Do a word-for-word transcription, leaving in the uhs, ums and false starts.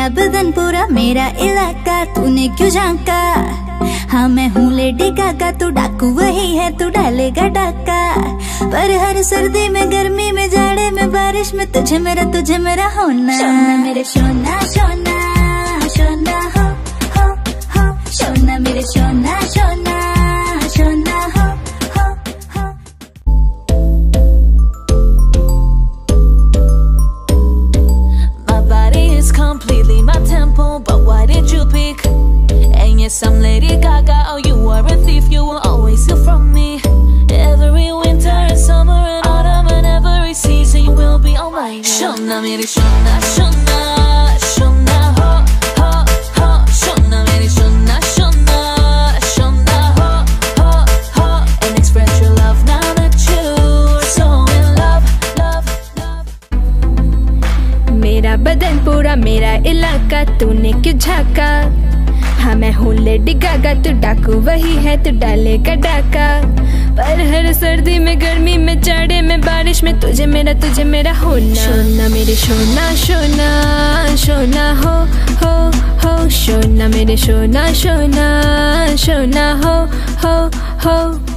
मेरा बदन पूरा मेरा इलाका, तूने क्यों झांका? हाँ मैं हूँ लेडी गागा, तू डाकू वही है, तू डालेगा डाका। पर हर सर्दी में गर्मी में जाड़े में बारिश में तुझे मेरा तुझे मेरा होना। सोना मेरे सोना सोना सोना हो हो हो, सोना मेरे सोना सोना सोना हो हो हो। My body is completely my temple, but why did you pick? And yes, I'm Lady Gaga, oh you are a thief, you will always steal from me. Every winter and summer and autumn and every season you will be on my mind. Shona mere shona shona shona ho ho ho, shona mere shona shona shona ho ho ho, and express your love now that you're so in love love love. मेरा बदन पूरा मेरा इलाका, तूने क्यों झाका? हाँ मैं हूँ लेडी गागा, तू डाकू वही है, तू डालेगा डाका। पर हर सर्दी में गर्मी में जाड़े में बारिश में तुझे मेरा तुझे मेरा होना। सोना मेरे सोना सोना सोना हो हो हो, सोना मेरे सोना सोना सोना हो हो हो।